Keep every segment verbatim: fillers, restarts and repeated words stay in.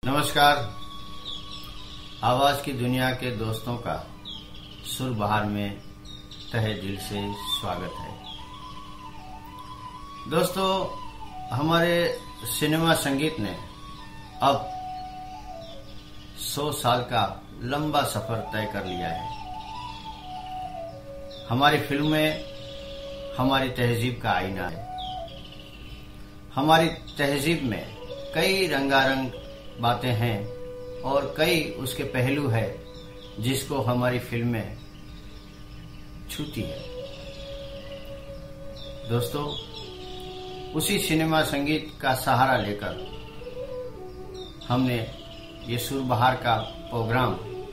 नमस्कार। आवाज की दुनिया के दोस्तों का सुर बहार में तहे दिल से स्वागत है। दोस्तों, हमारे सिनेमा संगीत ने अब सौ साल का लंबा सफर तय कर लिया है। हमारी फिल्में हमारी तहजीब का आईना है। हमारी तहजीब में कई रंगारंग बातें हैं और कई उसके पहलू है जिसको हमारी फिल्में छूती है। दोस्तों, उसी सिनेमा संगीत का सहारा लेकर हमने ये सुर बहार का प्रोग्राम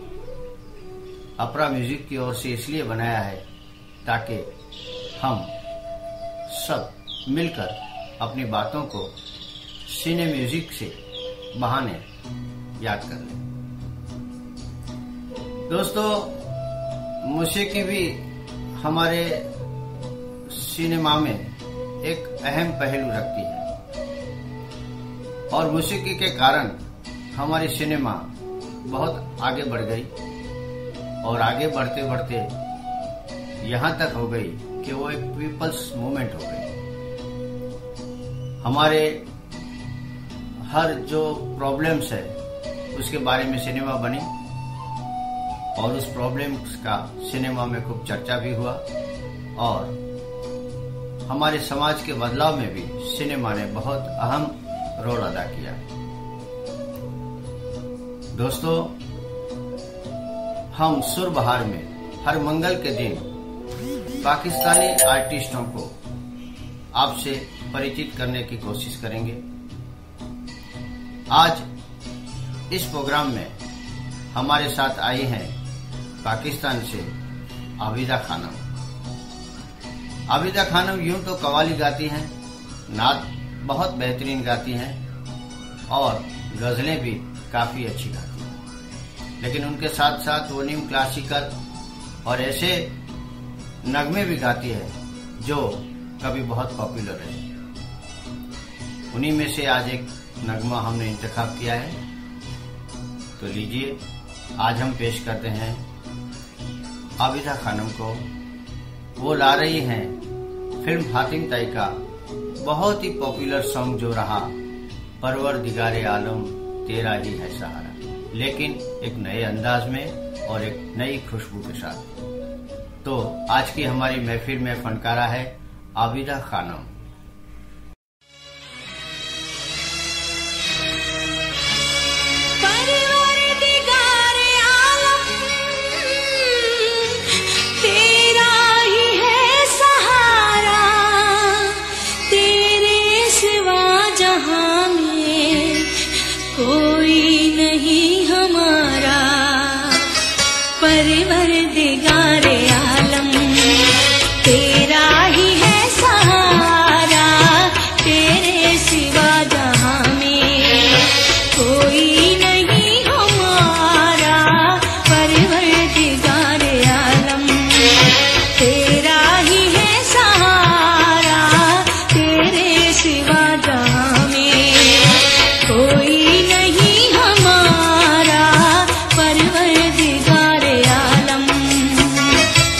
अपरा म्यूजिक की ओर से इसलिए बनाया है ताकि हम सब मिलकर अपनी बातों को सिने म्यूजिक से बहाने याद कर लें। दोस्तों, मौसीकी भी हमारे सिनेमा में एक अहम पहलू रखती है और मौसीकी के कारण हमारी सिनेमा बहुत आगे बढ़ गई और आगे बढ़ते बढ़ते यहाँ तक हो गई कि वो एक पीपल्स मूवमेंट हो गई। हमारे हर जो प्रॉब्लम्स है उसके बारे में सिनेमा बनी और उस प्रॉब्लम्स का सिनेमा में खूब चर्चा भी हुआ और हमारे समाज के बदलाव में भी सिनेमा ने बहुत अहम रोल अदा किया। दोस्तों, हम सुर बहार में हर मंगल के दिन पाकिस्तानी आर्टिस्टों को आपसे परिचित करने की कोशिश करेंगे। आज इस प्रोग्राम में हमारे साथ आई हैं पाकिस्तान से आबिदा खानम। आबिदा खानम यूं तो कव्वाली गाती हैं, नात बहुत बेहतरीन गाती हैं और गजलें भी काफी अच्छी गाती हैं, लेकिन उनके साथ साथ वो न्यू क्लासिकल और ऐसे नगमे भी गाती है जो कभी बहुत पॉपुलर है। उन्हीं में से आज एक नगमा हमने इंतखाब किया है, तो लीजिए आज हम पेश करते हैं आबिदा खानम को। वो ला रही हैं फिल्म हातिम ताई का बहुत ही पॉपुलर सॉन्ग जो रहा परवरदिगारे आलम तेरा ही है सहारा, लेकिन एक नए अंदाज में और एक नई खुशबू के साथ। तो आज की हमारी महफिल में फनकारा है आबिदा खानम। परवरदिगारे आलम तेरा ही है सहारा, तेरे सिवा जहां में कोई नहीं हमारा। परवरदिगारे आलम तेरा ही है सहारा, तेरे सिवा जहां में कोई नहीं हमारा। परवरदिगारे आलम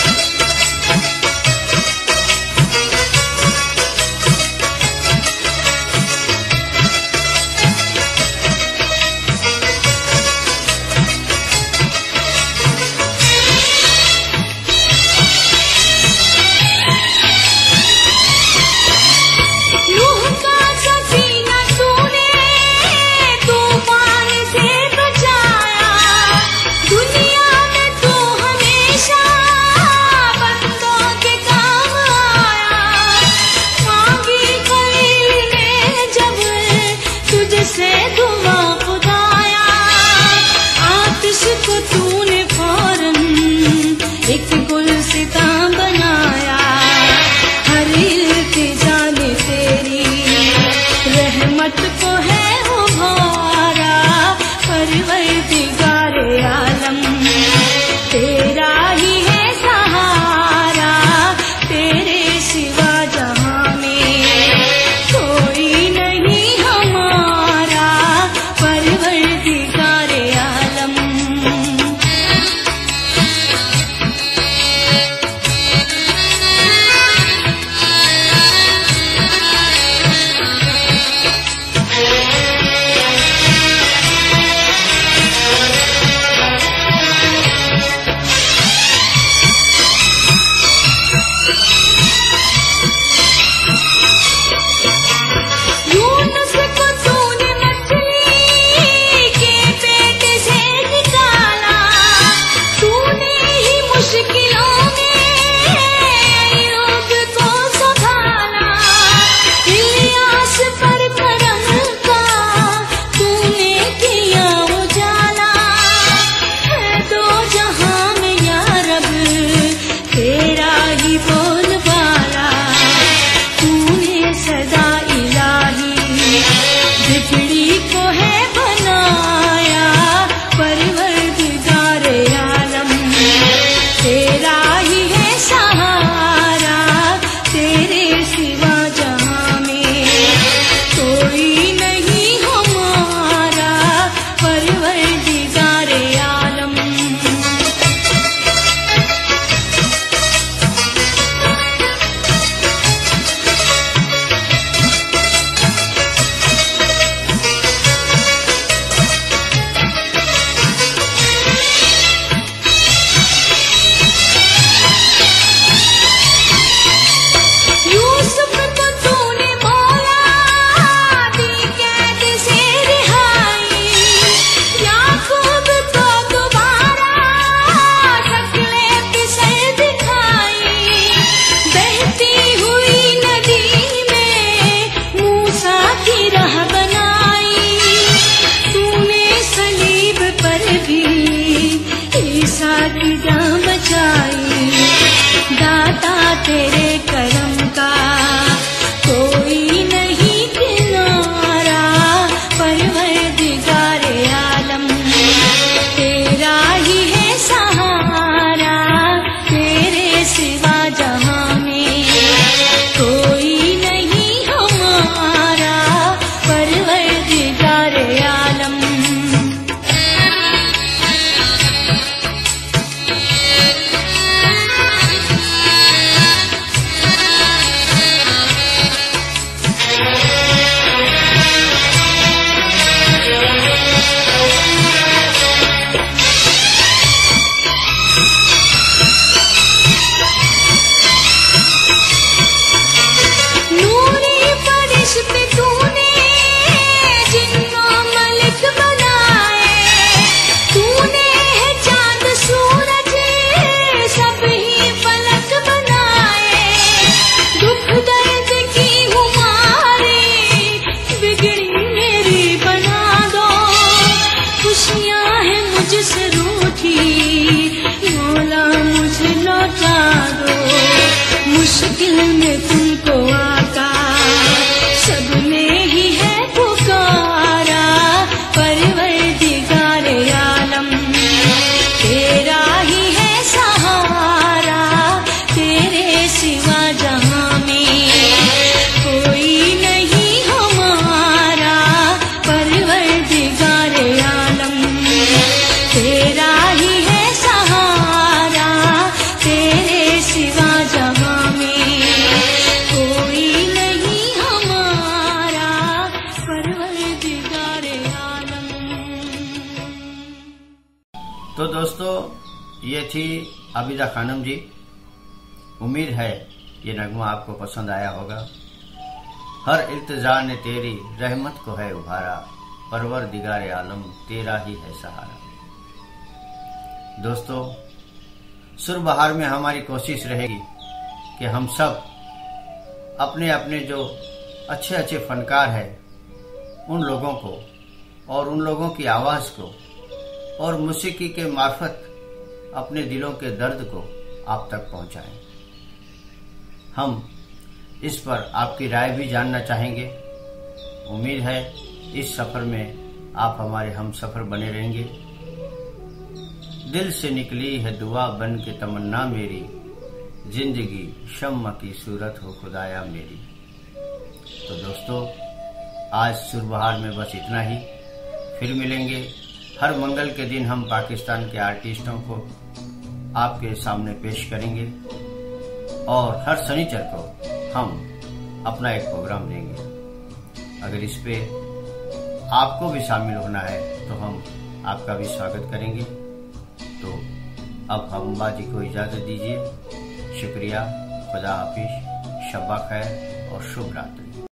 तो दोस्तों, ये थी आबिदा खानम जी। उम्मीद है ये नगमा आपको पसंद आया होगा। हर इल्तिजा ने तेरी रहमत को है उभारा, परवरदिगार आलम तेरा ही है सहारा। दोस्तों, सुर बहार में हमारी कोशिश रहेगी कि हम सब अपने अपने जो अच्छे अच्छे फनकार हैं उन लोगों को और उन लोगों की आवाज को और मौसीकी के मार्फत अपने दिलों के दर्द को आप तक पहुंचाएं। हम इस पर आपकी राय भी जानना चाहेंगे। उम्मीद है इस सफर में आप हमारे हम सफर बने रहेंगे। दिल से निकली है दुआ बन के तमन्ना मेरी, जिंदगी शम्मा की सूरत हो खुदाया मेरी। तो दोस्तों, आज सुर बहार में बस इतना ही। फिर मिलेंगे। हर मंगल के दिन हम पाकिस्तान के आर्टिस्टों को आपके सामने पेश करेंगे और हर शनिचर को हम अपना एक प्रोग्राम देंगे। अगर इस पे आपको भी शामिल होना है तो हम आपका भी स्वागत करेंगे। तो अब हम अम्बाजी को इजाजत दीजिए। शुक्रिया, खुदा हाफिज, शब्बा खैर और शुभ रात्रि।